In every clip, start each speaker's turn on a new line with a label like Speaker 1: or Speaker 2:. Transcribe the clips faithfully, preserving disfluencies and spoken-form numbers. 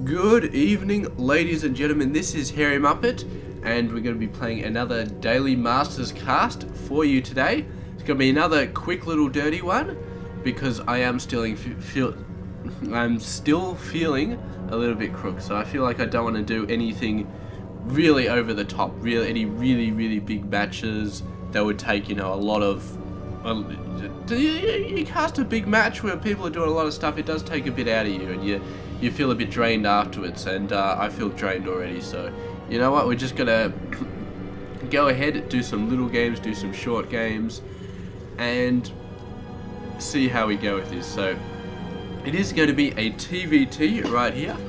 Speaker 1: Good evening, ladies and gentlemen. This is Hairy Muppet, and we're going to be playing another Daily Masters cast for you today. It's going to be another quick little dirty one because I am still feel I'm still feeling a little bit crook. So I feel like I don't want to do anything really over the top, really any really really big matches that would take, you know, a lot of. Well, you cast a big match where people are doing a lot of stuff. It does take a bit out of you, and you you feel a bit drained afterwards. And uh, I feel drained already. So you know what? We're just gonna go ahead, do some little games, do some short games, and see how we go with this. So it is going to be a T V T right here.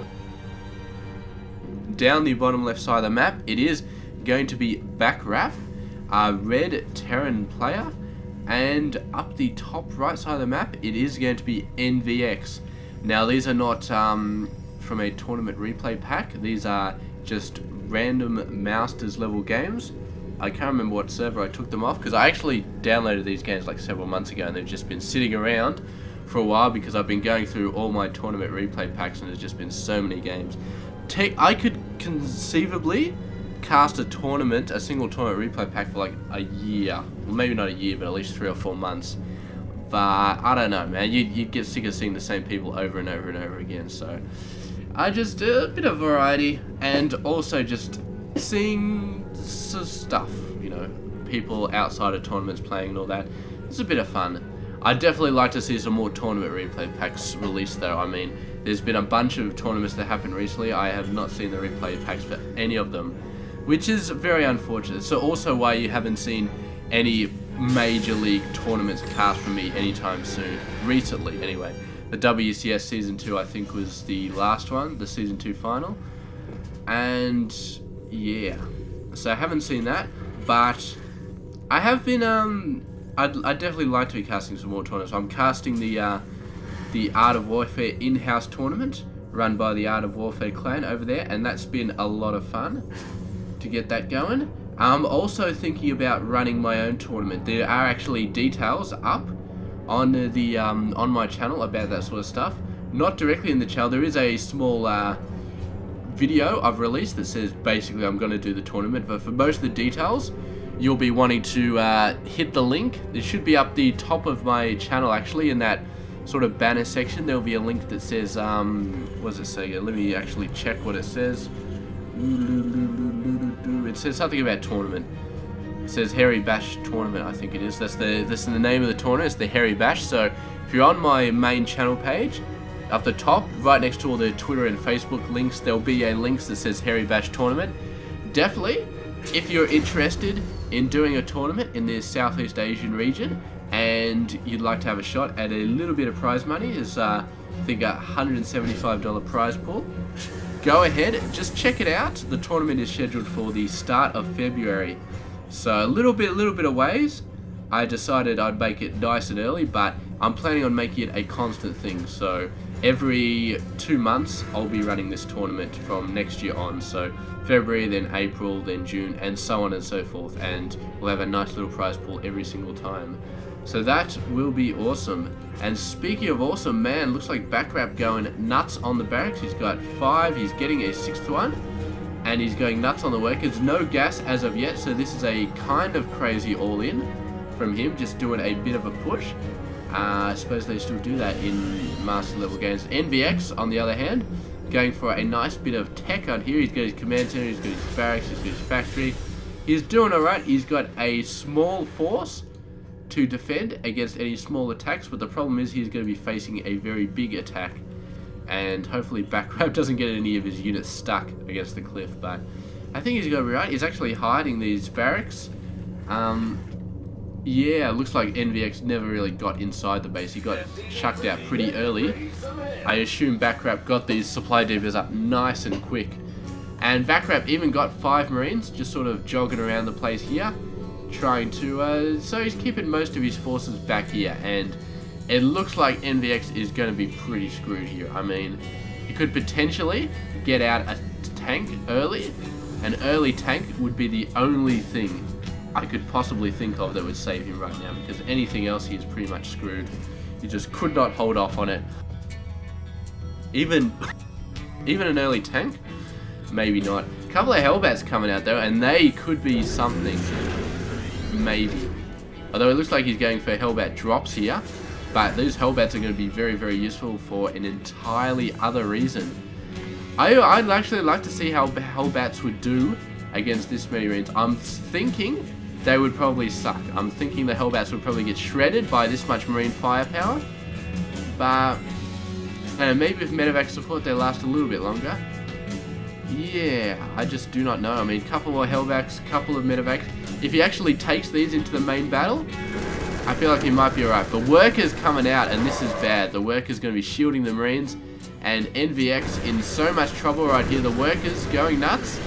Speaker 1: Down the bottom left side of the map, it is going to be Backrap, a red Terran player. And up the top right side of the map, it is going to be N V X. Now, these are not um, from a tournament replay pack. These are just random Masters level games. I can't remember what server I took them off, because I actually downloaded these games like several months ago, and they've just been sitting around for a while because I've been going through all my tournament replay packs, and there's just been so many games. Take, I could conceivably cast a tournament, a single tournament replay pack for like a year. Well, maybe not a year, but at least three or four months. But I don't know, man. You you get sick of seeing the same people over and over and over again. So I just do a bit of variety, and also just seeing s stuff. You know, people outside of tournaments playing and all that. It's a bit of fun. I'd definitely like to see some more tournament replay packs released, though. I mean, there's been a bunch of tournaments that happened recently. I have not seen the replay packs for any of them, which is very unfortunate. So also why you haven't seen any major league tournaments cast from me anytime soon. Recently, anyway. The W C S Season two, I think, was the last one, the Season two final. And, yeah. So I haven't seen that, but I have been, um, I'd, I'd definitely like to be casting some more tournaments. I'm casting the, uh, the Art of Warfare in-house tournament, run by the Art of Warfare clan over there, and that's been a lot of fun to get that going. I'm also thinking about running my own tournament. There are actually details up on the um, on my channel about that sort of stuff. Not directly in the channel. There is a small uh, video I've released that says basically I'm going to do the tournament. But for most of the details, you'll be wanting to uh, hit the link. It should be up the top of my channel, actually, in that sort of banner section. There'll be a link that says, um, what does it say? Let me actually check what it says. It says something about tournament. It says Hairy Bash tournament, I think it is. That's the that's the name of the tournament. It's the Hairy Bash. So if you're on my main channel page, up the top, right next to all the Twitter and Facebook links, there'll be a link that says Hairy Bash tournament. Definitely, if you're interested in doing a tournament in the Southeast Asian region and you'd like to have a shot at a little bit of prize money, is uh, I think a one hundred seventy-five dollar prize pool. Go ahead, just check it out. The tournament is scheduled for the start of February, so a little bit, a little bit of ways. I decided I'd make it nice and early, but I'm planning on making it a constant thing. So every two months, I'll be running this tournament from next year on. So February, then April, then June, and so on and so forth. And we'll have a nice little prize pool every single time. So that will be awesome. And speaking of awesome, man, looks like Backrap going nuts on the barracks. He's got five, he's getting a sixth one, and he's going nuts on the workers. No gas as of yet, so this is a kind of crazy all-in from him, just doing a bit of a push. Uh, I suppose they still do that in master level games. N V X, on the other hand, going for a nice bit of tech on here. He's got his command center, he's got his barracks, he's got his factory. He's doing alright. He's got a small force to defend against any small attacks, but the problem is he's going to be facing a very big attack, and hopefully Backrap doesn't get any of his units stuck against the cliff. But I think he's going to be right. He's actually hiding these barracks. Um, yeah, it looks like N V X never really got inside the base. He got chucked out pretty early. I assume Backrap got these supply depots up nice and quick, and Backrap even got five Marines just sort of jogging around the place here, trying to, uh, so he's keeping most of his forces back here, and it looks like N V X is going to be pretty screwed here. I mean, he could potentially get out a tank early. An early tank would be the only thing I could possibly think of that would save him right now, because anything else he is pretty much screwed. He just could not hold off on it. Even Even an early tank? Maybe not. A couple of Hellbats coming out though, and they could be something. Maybe. Although it looks like he's going for Hellbat drops here. But those Hellbats are going to be very, very useful for an entirely other reason. I, I'd actually like to see how Hellbats would do against this many Marines. I'm thinking they would probably suck. I'm thinking the Hellbats would probably get shredded by this much Marine firepower. But uh, maybe with medevac support they last a little bit longer. Yeah, I just do not know. I mean, a couple more Hellbats, a couple of medevacs. If he actually takes these into the main battle, I feel like he might be alright. But Worker's coming out, and this is bad. The Worker's going to be shielding the Marines, and N V X in so much trouble right here. The Worker's going nuts.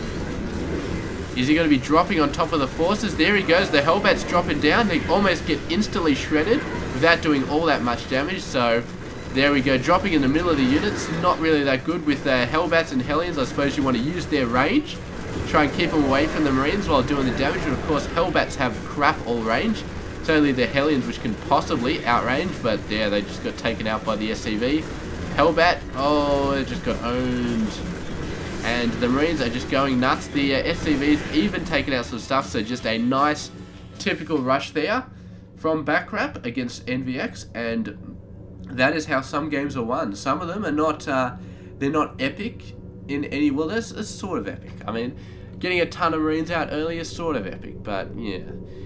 Speaker 1: Is he going to be dropping on top of the forces? There he goes. The Hellbats dropping down. They almost get instantly shredded without doing all that much damage. So there we go. Dropping in the middle of the units. Not really that good with uh, Hellbats and Hellions. I suppose you want to use their range. Try and keep them away from the Marines while doing the damage. But of course, Hellbats have crap all range. It's only the Hellions which can possibly outrange. But yeah, they just got taken out by the S C V. Hellbat. Oh, it just got owned. And the Marines are just going nuts. The uh, S C V's even taken out some stuff. So just a nice, typical rush there from Backrap against N V X. And that is how some games are won. Some of them are not, uh, they're not epic in any, well, that's it's sort of epic. I mean, getting a ton of Marines out early is sort of epic. But yeah,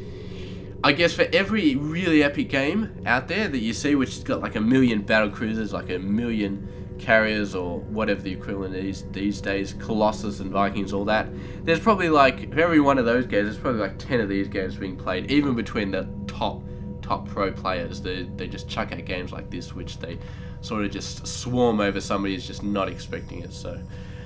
Speaker 1: I guess for every really epic game out there that you see, which has got like a million battle cruisers, like a million carriers or whatever the equivalent is these days, Colossus and Vikings, all that, there's probably like, for every one of those games, there's probably like ten of these games being played, even between the top top pro players. They, they just chuck out games like this, which they sort of just swarm over somebody who's just not expecting it. So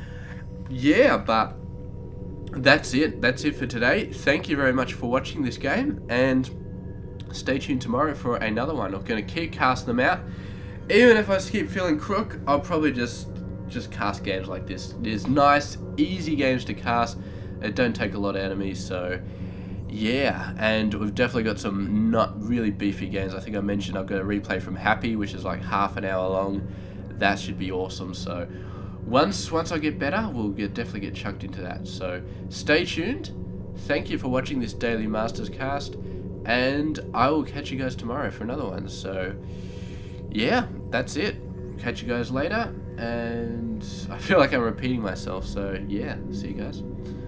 Speaker 1: yeah, but that's it. That's it for today. Thank you very much for watching this game, and stay tuned tomorrow for another one. I'm going to keep casting them out. Even if I keep feeling crook, I'll probably just just cast games like this. There's nice, easy games to cast. It don't take a lot out of me, so yeah. And we've definitely got some not really beefy games. I think I mentioned I've got a replay from Happy, which is like half an hour long. That should be awesome. So once once I get better, we'll get, definitely get chucked into that. So stay tuned. Thank you for watching this Daily Masters cast, and I will catch you guys tomorrow for another one. So yeah, that's it. Catch you guys later, and I feel like I'm repeating myself, so yeah, see you guys.